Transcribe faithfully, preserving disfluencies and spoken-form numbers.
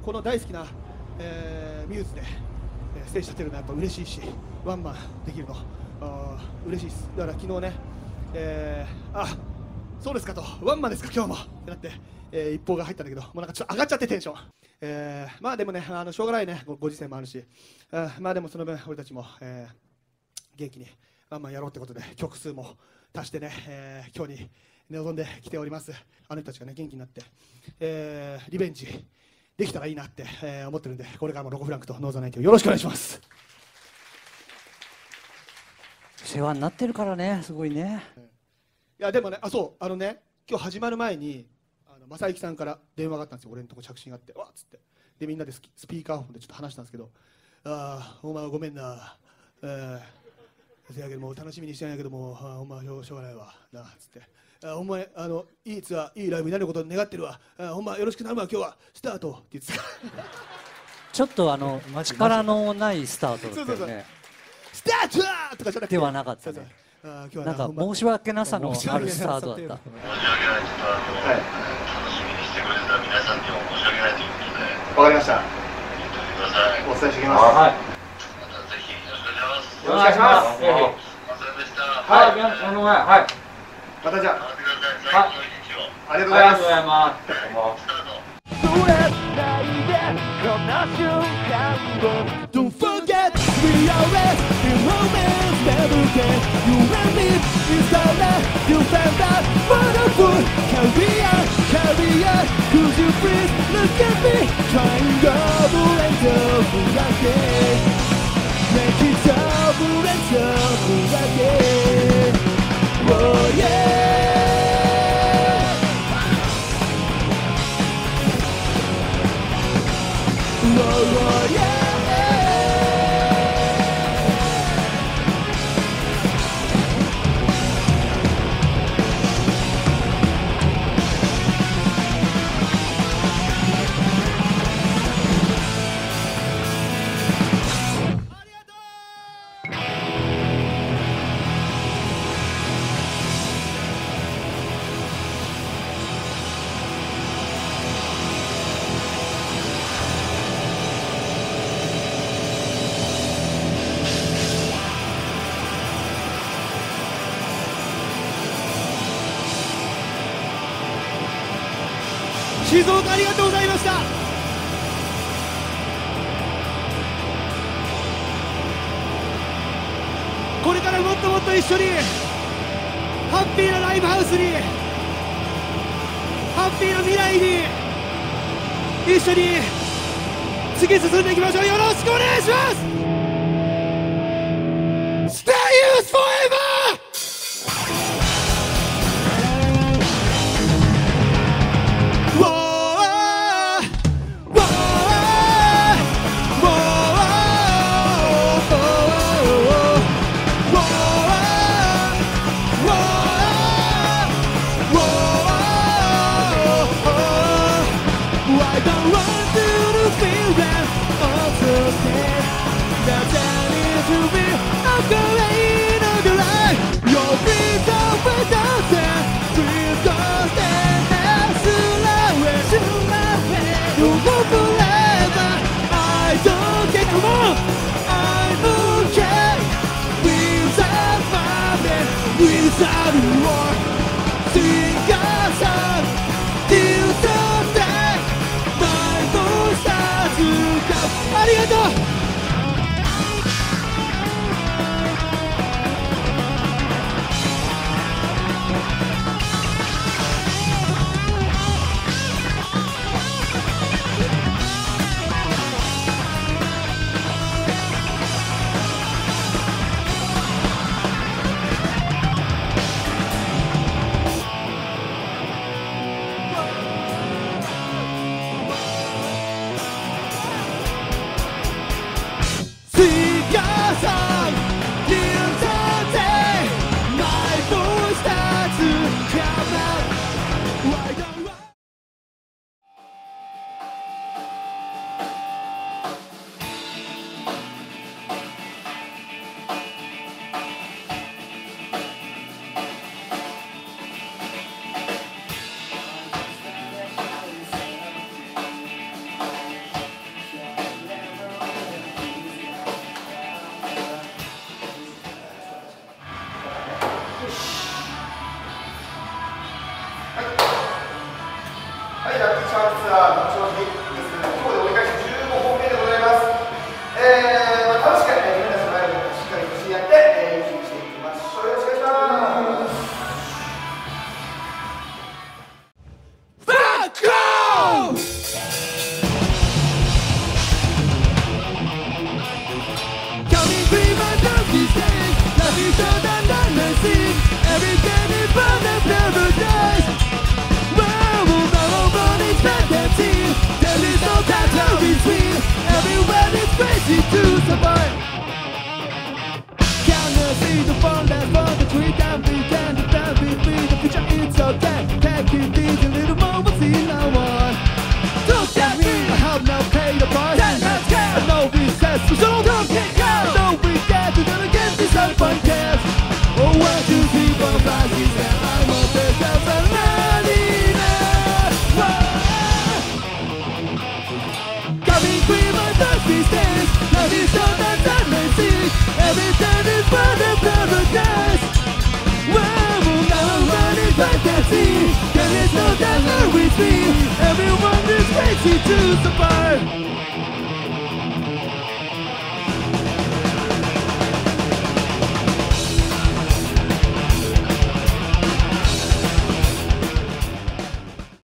この大好きな、えー、ミューズで、えー、ステージ立てるのはやっぱ嬉しいし、ワンマンできるのあ嬉しいです。だから昨日ね、えー、あそうですかと、ワンマンですか今日もってなって、えー、一報が入ったんだけど、もうなんかちょっと上がっちゃってテンション、えー、まあでもね、あのしょうがないね、ご, ご時世もあるし、あまあでもその分俺たちも、えー、元気にワンマンやろうってことで曲数も足してね、えー、今日に臨んできております。あの人たちがね元気になって、えー、リベンジできたらいいなって、えー、思ってるんで、これからもロコ・フランクとノーザナイトよろしくお願いします。 世話になってるからね、すごいね。 いやでもね、あそうあのね、今日始まる前にあの正行さんから電話があったんですよ。俺のとこ着信があって、わっつって、でみんなでススピーカーフォンでちょっと話したんですけど、ああお前ごめんな、えー、せやけども楽しみにしてんやけども、あお前しょうがないわなっつって、あお前あのいいツアーいいライブになることを願ってるわ、あほんまよろしくなるわ今日はスタートって言ってたちょっとあの力のないスタートだったよね。 スタートとかじゃなくてではなかったね。 あ今日はなんか申し訳なさのあるスタートだった。 申し訳ない、ちょっとあの、はい、楽しみにしてくれてた皆さんにも申し訳ないということで。わかりました。言っておいてください。お伝えしておきます。はい。またぜひよろしくお願いします。よろしくお願いします。すいませんでした。はい、皆さんの前、はい。またじゃあ。待ってください。最高の一日を。ありがとうございます。ありがとうございます。スタート。 Don't forget we are at the moment never get you and me is the last you found out wonderful career career could you please look at me trying double and double again make it double and double again oh yeah oh oh yeah静岡ありがとうございました。これからもっともっと一緒にハッピーなライブハウスにハッピーな未来に一緒に突き進んでいきましょう。よろしくお願いします。 Stay youth forever!ありがとう。 ツアーの後ほどですけども、今日で折り返しじゅうごほんめでございます。えーまあ、楽しく、えー、自分たちのライブをしっかり口にやって、えー、一緒にしていきましょう。よろしくお願いします。 To survive. Can't see the fun that's for the tree. Can't pretend that that will be the future. It's okay. Take it easy, little moments in our one. Don't get me. I have now paid the price. Then let's go. I know we said so. So don't get go. I know we get to gonna get this up on cash. Oh, one, two, three, four, five, six, seven. I'm on the top of the coming queen, my thirsty stays. Love is so that I may see. Every time is part of paradise. Well, now I'm running back and see. There is no doubt with me. Everyone is crazy to survive.